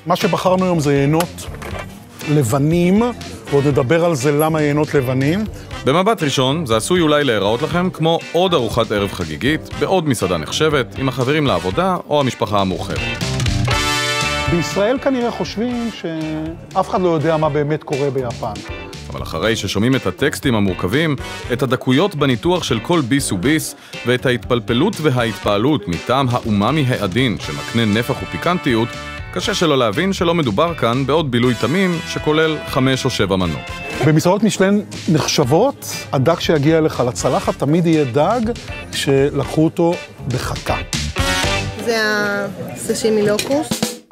מה שבחרנו היום זה יינות לבנים, ועוד נדבר על זה למה יינות לבנים. במבט ראשון, זה עשוי אולי להיראות לכם כמו עוד ארוחת ערב חגיגית, בעוד מסעדה נחשבת, עם החברים לעבודה או המשפחה המורחבת. בישראל כנראה חושבים שאף אחד לא יודע מה באמת קורה ביפן. אבל אחרי ששומעים את הטקסטים המורכבים, את הדקויות בניתוח של כל ביס וביס, ואת ההתפלפלות וההתפעלות מטעם האומאמי העדין שמקנה נפח ופיקנטיות, קשה שלא להבין שלא מדובר כאן בעוד בילוי תמים שכולל 5 או 7 מנות. במסעדות משלן נחשבות, הדג שיגיע אליך לצלחת תמיד יהיה דג שלקחו אותו בחכה. זה הסשימי לוקוס.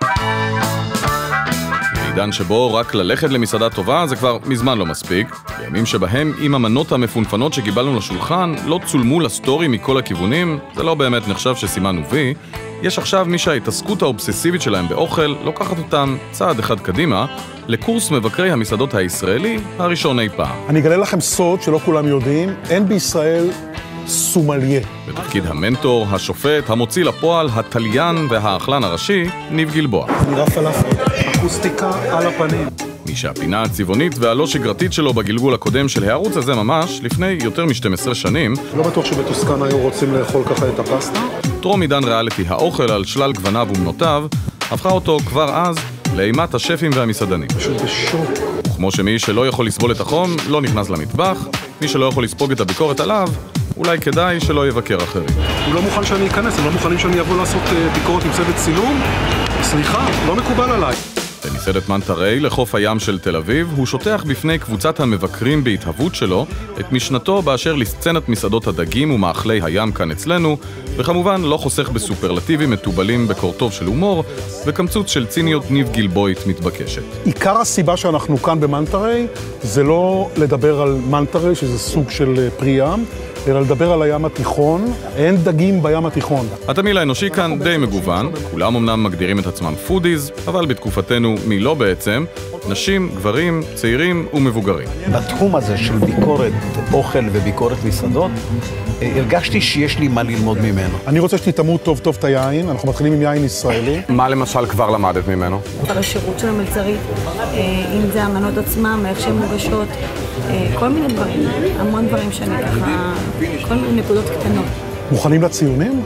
בעידן שבו רק ללכת למסעדה טובה זה כבר מזמן לא מספיק. בימים שבהם עם המנות המפונפנות שקיבלנו לשולחן לא צולמו לסטורי מכל הכיוונים, זה לא באמת נחשב שסימנו וי. יש עכשיו מי שההתעסקות האובססיבית שלהם באוכל לוקחת אותם צעד אחד קדימה לקורס מבקרי המסעדות הישראלי הראשון אי פעם. אני אגלה לכם סוד שלא כולם יודעים, אין בישראל סומליה. בתפקיד המנטור, השופט, המוציא לפועל, הטליין והאכלן הראשי, ניב גלבוע. נראה פלאפל, אקוסטיקה על הפנים. מי שהפינה הצבעונית והלא שגרתית שלו בגלגול הקודם של הערוץ הזה ממש, לפני יותר מ-12 שנים, לא בטוח שבטוסקנה היו רוצים לאכול ככה את הפסטה. טרום עידן ריאליטי האוכל על שלל גווניו ומנותיו, הפכה אותו כבר אז לאימת השפים והמסעדנים. פשוט בשוק. וכמו שמי שלא יכול לסבול את החום, לא נכנס למטבח, מי שלא יכול לספוג את הביקורת עליו, אולי כדאי שלא יבקר אחרים. הוא לא מוכן שאני אכנס, הם לא מוכנים שאני אבוא לעשות ביקורת עם צוות צילום. סליחה, לא מקובל עליי. במסעדת מנטרי לחוף הים של תל אביב, הוא שוטח בפני קבוצת המבקרים בהתהוות שלו את משנתו באשר לסצנת מסעדות הדגים ומאכלי הים כאן אצלנו, וכמובן לא חוסך בסופרלטיבים מטובלים בקורטוב של הומור, וקמצוץ של ציניות ניב גלבועית מתבקשת. עיקר הסיבה שאנחנו כאן במנטרי זה לא לדבר על מנטרי, שזה סוג של פרי ים, אלא לדבר על הים התיכון. אין דגים בים התיכון. התמיל האנושי כאן די מגוון, כולם אמנם מגדירים את עצמם פודיז, אבל בתקופתנו מי לא בעצם, נשים, גברים, צעירים ומבוגרים. בתחום הזה של ביקורת אוכל וביקורת מסעדות, הרגשתי שיש לי מה ללמוד ממנו. אני רוצה שתתאמו טוב טוב את היין, אנחנו מתחילים עם יין ישראלי. מה למשל כבר למדת ממנו? על השירות של המלצרית, אם זה המנות עצמם, איך שהן מוגשות, כל מיני דברים, המון דברים שאני ככה, כל מיני נקודות קטנות. מוכנים לציונים?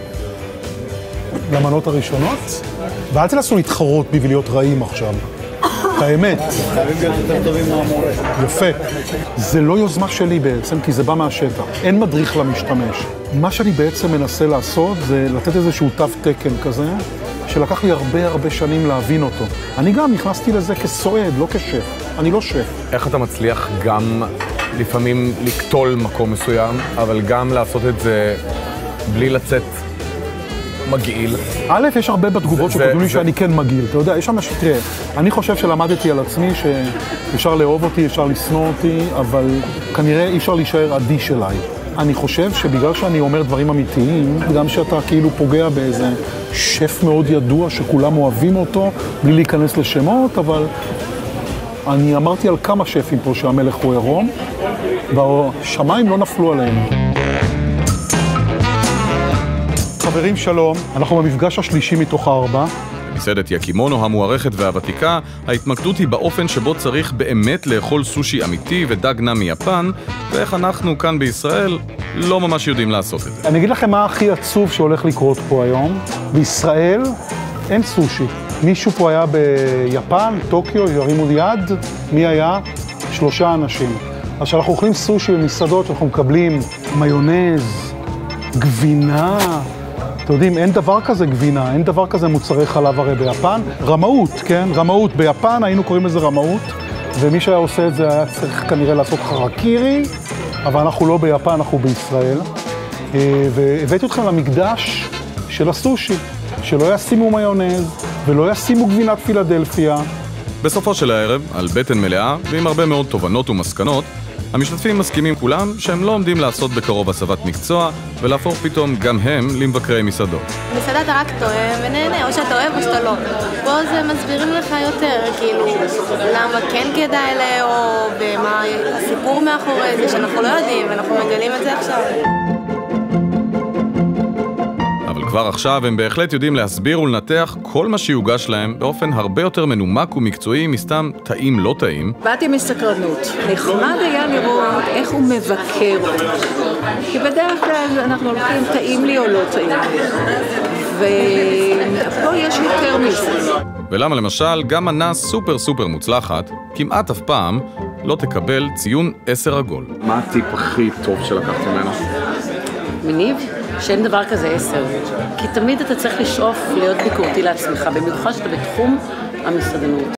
למנות הראשונות? ואל תנסו להתחרות בי ולהיות רעים עכשיו. האמת. חייבים להיות יותר טובים מהמורה. יפה. זה לא יוזמה שלי בעצם, כי זה בא מהשטח. אין מדריך למשתמש. מה שאני בעצם מנסה לעשות זה לתת איזשהו תו תקן כזה, שלקח לי הרבה שנים להבין אותו. אני גם נכנסתי לזה כסועד, לא כשף. אני לא שף. איך אתה מצליח גם לפעמים לקטול מקום מסוים, אבל גם לעשות את זה בלי לצאת מגעיל? א', יש הרבה בתגובות שכתבו לי שאני כן מגעיל. אתה יודע, יש אנשים, תראה, אני חושב שלמדתי על עצמי שאפשר לאהוב אותי, אפשר לשנוא אותי, אבל כנראה אי אפשר להישאר אדיש אליי. אני חושב שבגלל שאני אומר דברים אמיתיים, גם שאתה כאילו פוגע באיזה שף מאוד ידוע שכולם אוהבים אותו, בלי להיכנס לשמות, אבל אני אמרתי על כמה שפים פה שהמלך הוא עירום, והשמיים לא נפלו עליהם. חברים שלום, אנחנו במפגש השלישי מתוך 4. במסעדת יקימונו המוערכת והוותיקה, ההתמקדות היא באופן שבו צריך באמת לאכול סושי אמיתי ודג נע מיפן, ואיך אנחנו כאן בישראל לא ממש יודעים לעשות את זה. אני אגיד לכם מה הכי עצוב שהולך לקרות פה היום. בישראל אין סושי. מישהו פה היה ביפן, טוקיו, ירימו יד, מי היה? 3 אנשים. אז כשאנחנו אוכלים סושי במסעדות, אנחנו מקבלים מיונז, גבינה, אתם יודעים, אין דבר כזה גבינה, אין דבר כזה מוצרי חלב הרי ביפן. רמאות, כן? רמאות. ביפן היינו קוראים לזה רמאות, ומי שהיה עושה את זה היה צריך כנראה לעשות חרקירי, אבל אנחנו לא ביפן, אנחנו בישראל. והבאתי אתכם למקדש של הסושי, שלא ישימו מיונז ולא ישימו גבינת פילדלפיה. בסופו של הערב, על בטן מלאה ועם הרבה מאוד תובנות ומסקנות, המשתתפים מסכימים כולם שהם לא עומדים לעשות בקרוב הסבת מקצוע ולהפוך פתאום גם הם למבקרי מסעדות. מסעדה אתה רק טועה ונהנה, או שאתה אוהב או שאתה לא. פה זה מסבירים לך יותר, כאילו, למה כן כדאי לאהוב, ומה הסיפור מאחורי זה שאנחנו לא יודעים, ואנחנו מגלים את זה עכשיו. אבל כבר עכשיו הם בהחלט יודעים להסביר ולנתח כל מה שיוגש להם באופן הרבה יותר מנומק ומקצועי מסתם טעים לא טעים. באתי מסקרנות. נחמד היה לראות איך הוא מבקר. כי בדרך כלל אנחנו הולכים טעים לי או לא טעים לי. ופה יש יותר מזה. ולמה למשל גם מנה סופר סופר מוצלחת כמעט אף פעם לא תקבל ציון 10 עגול. מה הטיפ הכי טוב שלקחת ממנו? מניב, שאין דבר כזה 10. כי תמיד אתה צריך לשאוף להיות ביקורתי לעצמך, במיוחד שאתה בתחום המסעדנות.